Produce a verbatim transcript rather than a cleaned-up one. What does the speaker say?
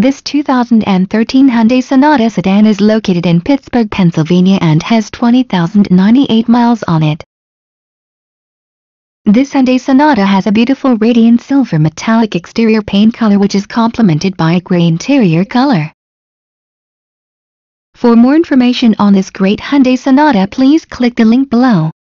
This two thousand thirteen Hyundai Sonata sedan is located in Pittsburgh, Pennsylvania and has twenty thousand ninety-eight miles on it. This Hyundai Sonata has a beautiful radiant silver metallic exterior paint color which is complemented by a gray interior color. For more information on this great Hyundai Sonata, please click the link below.